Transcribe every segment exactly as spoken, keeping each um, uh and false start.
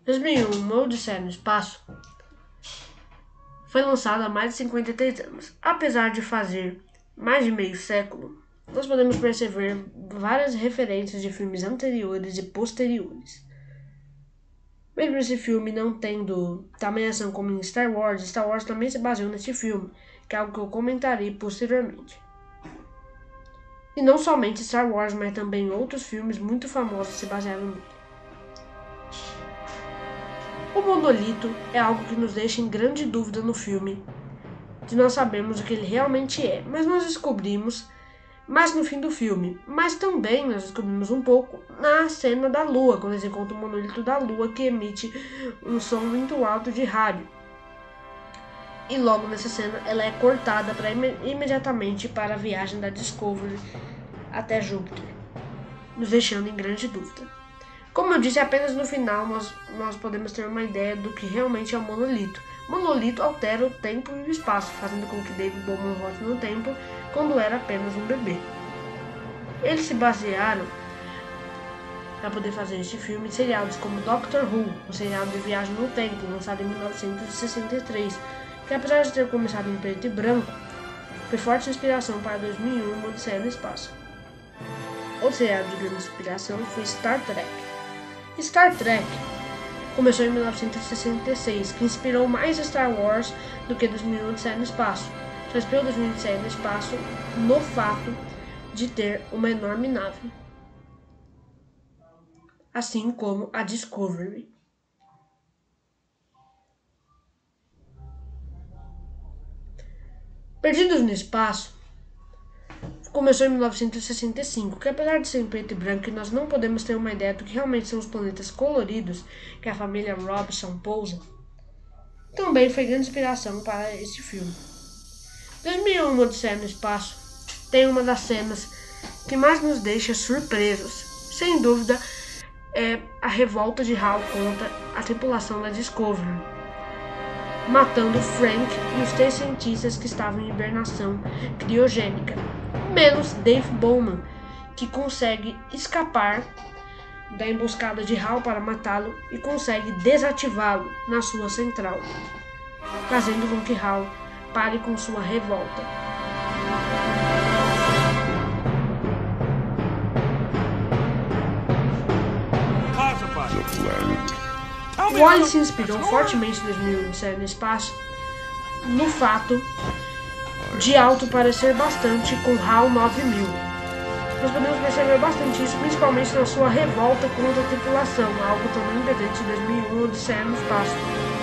dois mil e um, Uma Odisseia no Espaço foi lançado há mais de cinquenta e três anos. Apesar de fazer mais de meio século, nós podemos perceber várias referências de filmes anteriores e posteriores. Mesmo esse filme não tendo tamanha ação como em Star Wars, Star Wars também se baseou nesse filme, que é algo que eu comentarei posteriormente. E não somente Star Wars, mas também outros filmes muito famosos se basearam nele. O monolito é algo que nos deixa em grande dúvida no filme, de nós sabemos o que ele realmente é, mas nós descobrimos mais no fim do filme, mas também nós descobrimos um pouco na cena da Lua, quando eles encontram o monolito da Lua que emite um som muito alto de rádio. E logo nessa cena ela é cortada para im- imediatamente para a viagem da Discovery até Júpiter, nos deixando em grande dúvida. Como eu disse, apenas no final nós, nós podemos ter uma ideia do que realmente é o monolito. O monolito altera o tempo e o espaço, fazendo com que David Bowman volte no tempo quando era apenas um bebê. Eles se basearam para poder fazer este filme em seriados como Doctor Who, o seriado de viagem no tempo, lançado em mil novecentos e sessenta e três, que apesar de ter começado em preto e branco, foi forte inspiração para dois mil e um, Uma Odisseia no Espaço. Outro seriado de grande inspiração foi Star Trek. Star Trek começou em mil novecentos e sessenta e seis, que inspirou mais Star Wars do que dois mil e um, Odisseia no Espaço. Só inspirou dois mil e um, Odisseia no Espaço no fato de ter uma enorme nave, assim como a Discovery. Perdidos no Espaço começou em mil novecentos e sessenta e cinco, que apesar de ser em preto e branco, nós não podemos ter uma ideia do que realmente são os planetas coloridos que a família Robson pousa, também foi grande inspiração para este filme. dois mil e um, Uma Odisseia no Espaço tem uma das cenas que mais nos deixa surpresos. Sem dúvida, é a revolta de Hal contra a tripulação da Discovery, matando Frank e os três cientistas que estavam em hibernação criogênica, menos Dave Bowman, que consegue escapar da emboscada de Hal para matá-lo e consegue desativá-lo na sua central, fazendo com que Hal pare com sua revolta. O Wall-E se inspirou fortemente em dois mil e um, Odisseia no Espaço no fato de Alto parecer bastante com HAL nove mil. Nós podemos perceber bastante isso, principalmente na sua revolta contra a tripulação, algo também presente em dois mil e um, Odisseia no Espaço.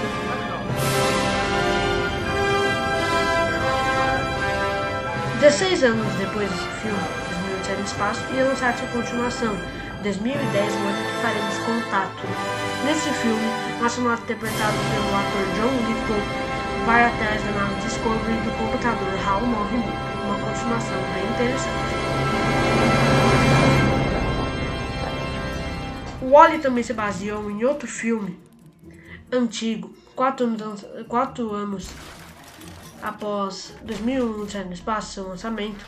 dezesseis anos depois desse filme, dois mil e um, Odisseia no Espaço, ia lançar sua continuação, dois mil e dez, o ano que faremos Contato. Nesse filme, o astronauta interpretado pelo ator John Lithgow vai atrás da nave Discovery do computador HAL nove mil, uma continuação bem interessante. O Wall-E também se baseou em outro filme antigo, quatro anos, quatro anos após dois mil e um, Odisseia no Espaço, seu lançamento,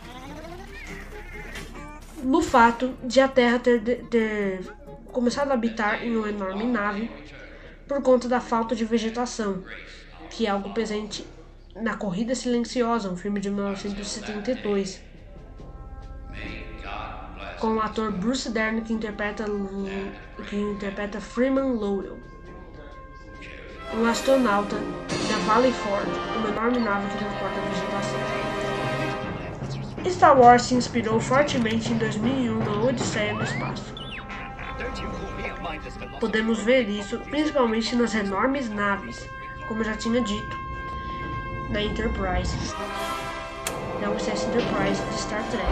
no fato de a Terra ter, ter começado a habitar em uma enorme nave por conta da falta de vegetação, que é algo presente na Corrida Silenciosa, um filme de mil novecentos e setenta e dois, com o ator Bruce Dern, que interpreta, que interpreta Freeman Lowell, um astronauta da Valley Forge, uma enorme nave que transporta vegetação. Star Wars se inspirou fortemente em dois mil e um, Uma Odisseia no Espaço. Podemos ver isso principalmente nas enormes naves, como eu já tinha dito, na Enterprise, na U S S Enterprise de Star Trek.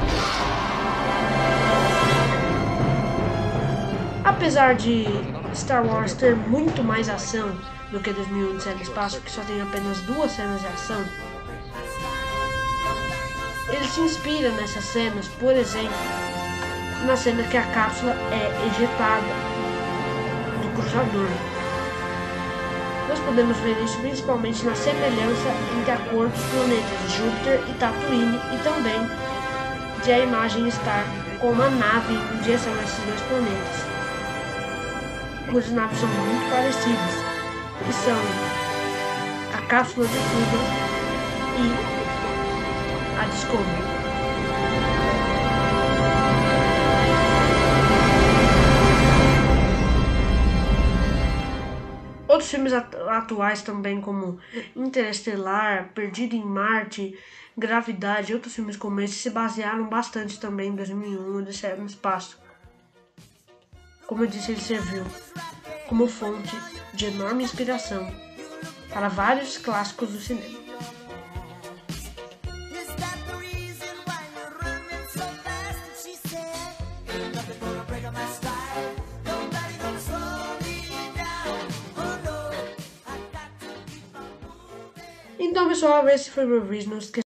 Apesar de Star Wars ter muito mais ação do que dois mil e um, Odisseia no Espaço, que só tem apenas duas cenas de ação, ele se inspira nessas cenas, por exemplo, na cena que a cápsula é ejetada do cruzador. Nós podemos ver isso principalmente na semelhança entre a cor dos planetas Júpiter e Tatooine, e também de a imagem estar com uma nave em direção a esses dois planetas. cujas naves são muito parecidas, que são a Cápsula de Cuba e a Discovery. Outros filmes atuais também, como Interestelar, Perdido em Marte, Gravidade e outros filmes como esse, se basearam bastante também em dois mil e um, Odisseia no Espaço. Como eu disse, ele serviu como fonte de enorme inspiração para vários clássicos do cinema. Então, pessoal, esse foi o meu vídeo. Não esqueça